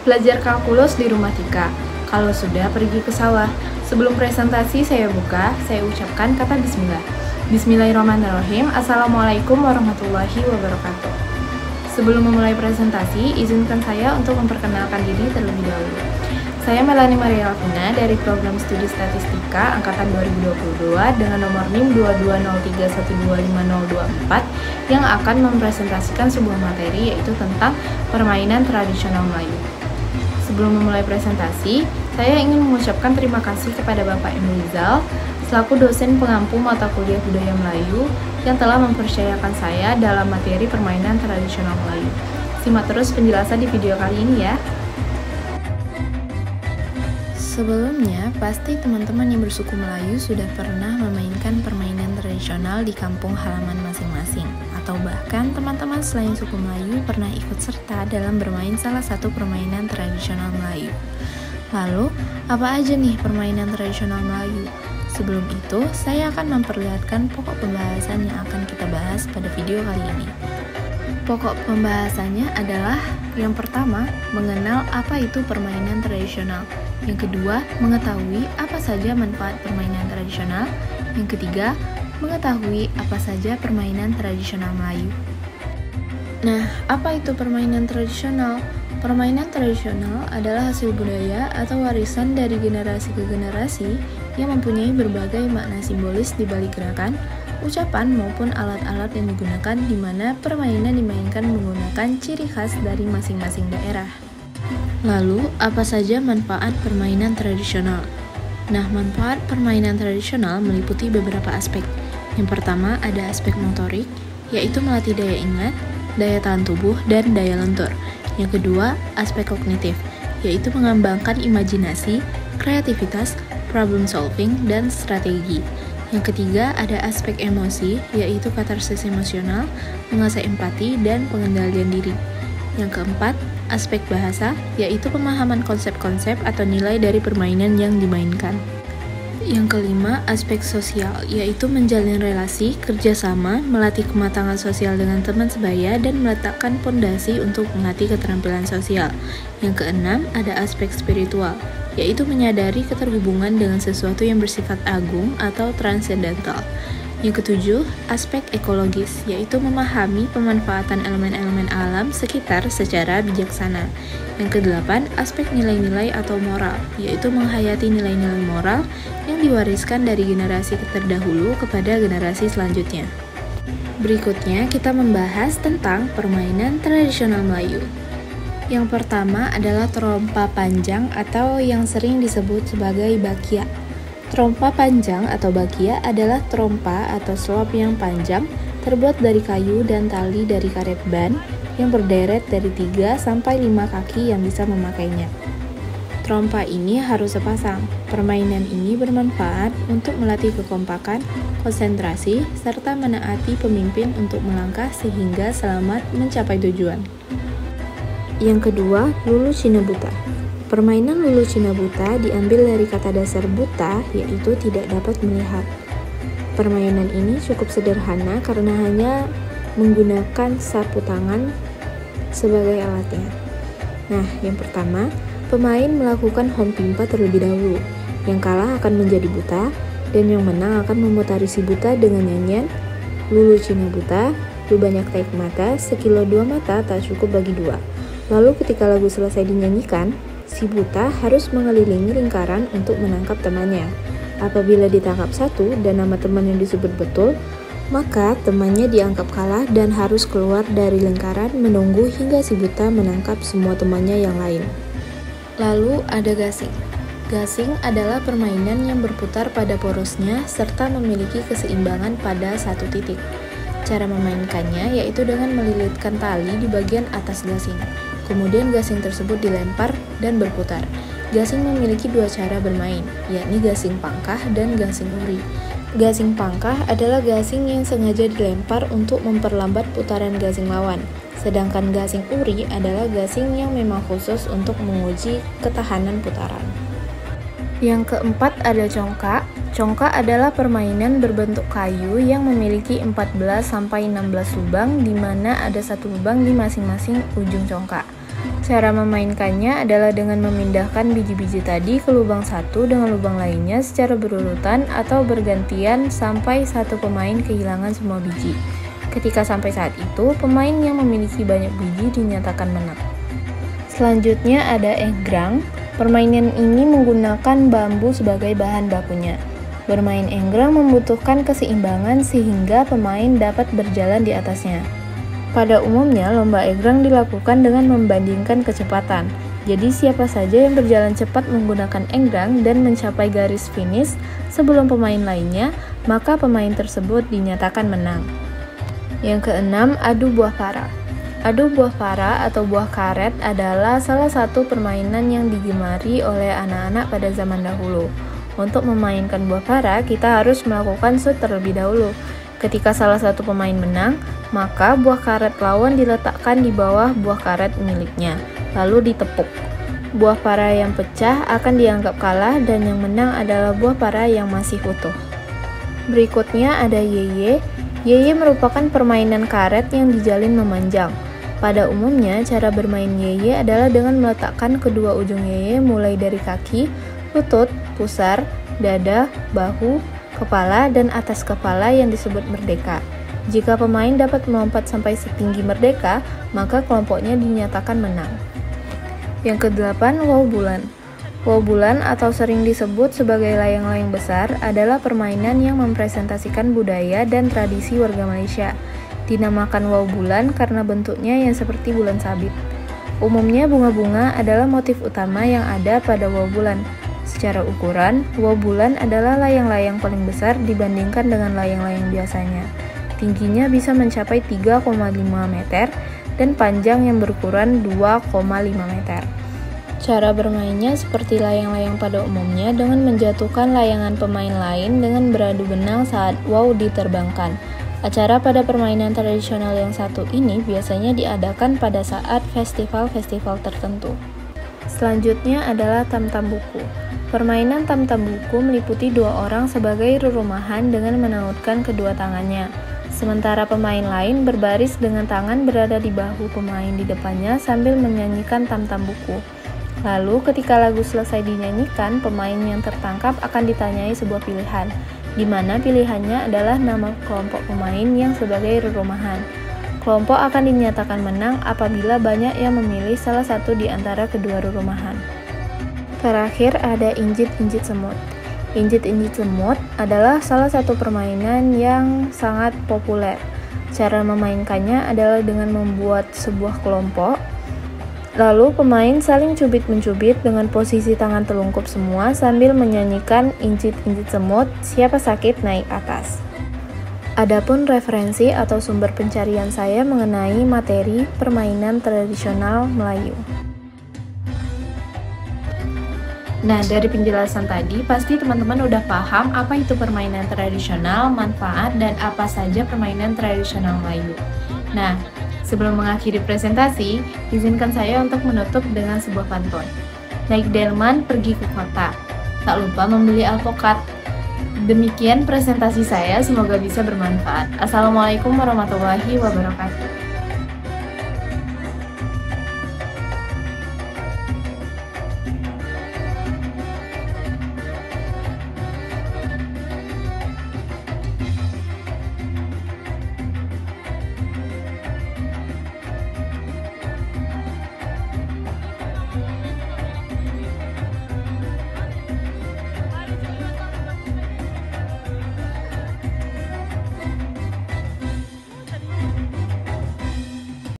Belajar kalkulus di rumah Tika. Kalau sudah pergi ke sawah. Sebelum presentasi saya buka, saya ucapkan kata bismillah. Bismillahirrahmanirrahim. Assalamualaikum warahmatullahi wabarakatuh. Sebelum memulai presentasi, izinkan saya untuk memperkenalkan diri terlebih dahulu. Saya Melani Maria Alvina dari Program Studi Statistika Angkatan 2022 dengan nomor NIM 2203125024 yang akan mempresentasikan sebuah materi yaitu tentang permainan tradisional Melayu. Sebelum memulai presentasi, saya ingin mengucapkan terima kasih kepada Bapak M. Rizal selaku dosen pengampu mata kuliah budaya Melayu yang telah mempercayakan saya dalam materi permainan tradisional Melayu. Simak terus penjelasan di video kali ini ya. Sebelumnya, pasti teman-teman yang bersuku Melayu sudah pernah memainkan permainan tradisional di kampung halaman masing-masing, atau bahkan teman-teman selain suku Melayu pernah ikut serta dalam bermain salah satu permainan tradisional Melayu. Lalu, apa aja nih permainan tradisional Melayu? Sebelum itu, saya akan memperlihatkan pokok pembahasan yang akan kita bahas pada video kali ini. Pokok pembahasannya adalah yang pertama, mengenal apa itu permainan tradisional. Yang kedua, mengetahui apa saja manfaat permainan tradisional. Yang ketiga, mengetahui apa saja permainan tradisional Melayu. Nah, apa itu permainan tradisional? Permainan tradisional adalah hasil budaya atau warisan dari generasi ke generasi yang mempunyai berbagai makna simbolis di balik gerakan, ucapan maupun alat-alat yang digunakan di mana permainan dimainkan menggunakan ciri khas dari masing-masing daerah. Lalu, apa saja manfaat permainan tradisional? Nah, manfaat permainan tradisional meliputi beberapa aspek. Yang pertama, ada aspek motorik, yaitu melatih daya ingat, daya tahan tubuh, dan daya lentur. Yang kedua, aspek kognitif, yaitu mengembangkan imajinasi, kreativitas, problem solving, dan strategi. Yang ketiga, ada aspek emosi, yaitu katarsis emosional, mengasah empati, dan pengendalian diri. Yang keempat, aspek bahasa, yaitu pemahaman konsep-konsep atau nilai dari permainan yang dimainkan. Yang kelima, aspek sosial, yaitu menjalin relasi, kerjasama, melatih kematangan sosial dengan teman sebaya, dan meletakkan pondasi untuk melatih keterampilan sosial. Yang keenam, ada aspek spiritual, yaitu menyadari keterhubungan dengan sesuatu yang bersifat agung atau transendental. Yang ketujuh, aspek ekologis, yaitu memahami pemanfaatan elemen-elemen alam sekitar secara bijaksana. Yang kedelapan, aspek nilai-nilai atau moral, yaitu menghayati nilai-nilai moral yang diwariskan dari generasi terdahulu kepada generasi selanjutnya. Berikutnya, kita membahas tentang permainan tradisional Melayu. Yang pertama adalah trompa panjang atau yang sering disebut sebagai bakia. Trompa panjang atau bakia adalah trompa atau slop yang panjang terbuat dari kayu dan tali dari karet ban yang berderet dari 3 sampai 5 kaki yang bisa memakainya. Trompa ini harus sepasang. Permainan ini bermanfaat untuk melatih kekompakan, konsentrasi, serta menaati pemimpin untuk melangkah sehingga selamat mencapai tujuan. Yang kedua, lulu cina buta. Permainan lulu cina buta diambil dari kata dasar buta, yaitu tidak dapat melihat. Permainan ini cukup sederhana karena hanya menggunakan sapu tangan sebagai alatnya. Nah, yang pertama, pemain melakukan home pimpa terlebih dahulu. Yang kalah akan menjadi buta, dan yang menang akan memutari si buta dengan nyanyian lulu cina buta, lu banyak taik mata, sekilo 2 mata tak cukup bagi 2. Lalu ketika lagu selesai dinyanyikan, si buta harus mengelilingi lingkaran untuk menangkap temannya. Apabila ditangkap satu dan nama teman yang disebut betul, maka temannya dianggap kalah dan harus keluar dari lingkaran menunggu hingga si buta menangkap semua temannya yang lain. Lalu ada gasing. Gasing adalah permainan yang berputar pada porosnya serta memiliki keseimbangan pada satu titik. Cara memainkannya yaitu dengan melilitkan tali di bagian atas gasing. Kemudian gasing tersebut dilempar dan berputar. Gasing memiliki 2 cara bermain, yakni gasing pangkah dan gasing uri. Gasing pangkah adalah gasing yang sengaja dilempar untuk memperlambat putaran gasing lawan. Sedangkan gasing uri adalah gasing yang memang khusus untuk menguji ketahanan putaran. Yang keempat ada congkak. Congkak adalah permainan berbentuk kayu yang memiliki 14-16 lubang di mana ada 1 lubang di masing-masing ujung congkak. Cara memainkannya adalah dengan memindahkan biji-biji tadi ke lubang satu dengan lubang lainnya secara berurutan atau bergantian sampai satu pemain kehilangan semua biji. Ketika sampai saat itu, pemain yang memiliki banyak biji dinyatakan menang. Selanjutnya ada enggrang. Permainan ini menggunakan bambu sebagai bahan bakunya. Bermain enggrang membutuhkan keseimbangan sehingga pemain dapat berjalan di atasnya. Pada umumnya, lomba enggrang dilakukan dengan membandingkan kecepatan. Jadi siapa saja yang berjalan cepat menggunakan enggrang dan mencapai garis finish sebelum pemain lainnya, maka pemain tersebut dinyatakan menang. Yang keenam, adu buah para. Adu buah para atau buah karet adalah salah satu permainan yang digemari oleh anak-anak pada zaman dahulu. Untuk memainkan buah para, kita harus melakukan shoot terlebih dahulu. Ketika salah satu pemain menang, maka buah karet lawan diletakkan di bawah buah karet miliknya, lalu ditepuk. Buah para yang pecah akan dianggap kalah dan yang menang adalah buah para yang masih utuh. Berikutnya ada yeye. Yeye merupakan permainan karet yang dijalin memanjang. Pada umumnya, cara bermain yeye adalah dengan meletakkan kedua ujung yeye mulai dari kaki, lutut, pusar, dada, bahu, kepala, dan atas kepala yang disebut merdeka. Jika pemain dapat melompat sampai setinggi merdeka, maka kelompoknya dinyatakan menang. Yang kedelapan, wow bulan. Wow bulan atau sering disebut sebagai layang-layang besar adalah permainan yang mempresentasikan budaya dan tradisi warga Malaysia. Dinamakan wow bulan karena bentuknya yang seperti bulan sabit. Umumnya bunga-bunga adalah motif utama yang ada pada wow bulan. Secara ukuran, wow bulan adalah layang-layang paling besar dibandingkan dengan layang-layang biasanya. Tingginya bisa mencapai 3,5 meter dan panjang yang berukuran 2,5 meter. Cara bermainnya seperti layang-layang pada umumnya dengan menjatuhkan layangan pemain lain dengan beradu benang saat wow diterbangkan. Acara pada permainan tradisional yang satu ini biasanya diadakan pada saat festival-festival tertentu. Selanjutnya adalah tam-tam buku. Permainan tam-tam buku meliputi dua orang sebagai rurumahan dengan menautkan kedua tangannya. Sementara pemain lain berbaris dengan tangan berada di bahu pemain di depannya sambil menyanyikan tam-tam buku. Lalu ketika lagu selesai dinyanyikan, pemain yang tertangkap akan ditanyai sebuah pilihan, di mana pilihannya adalah nama kelompok pemain yang sebagai rurumahan. Kelompok akan dinyatakan menang apabila banyak yang memilih salah satu di antara kedua rurumahan. Terakhir ada injit-injit semut. Injit-injit semut adalah salah satu permainan yang sangat populer. Cara memainkannya adalah dengan membuat sebuah kelompok, lalu pemain saling cubit-mencubit dengan posisi tangan telungkup semua sambil menyanyikan injit-injit semut, siapa sakit naik atas. Adapun referensi atau sumber pencarian saya mengenai materi permainan tradisional Melayu. Nah, dari penjelasan tadi, pasti teman-teman udah paham apa itu permainan tradisional, manfaat, dan apa saja permainan tradisional Melayu. Nah, sebelum mengakhiri presentasi, izinkan saya untuk menutup dengan sebuah pantun. Naik delman pergi ke kota, tak lupa membeli alpukat. Demikian presentasi saya, semoga bisa bermanfaat. Assalamualaikum warahmatullahi wabarakatuh.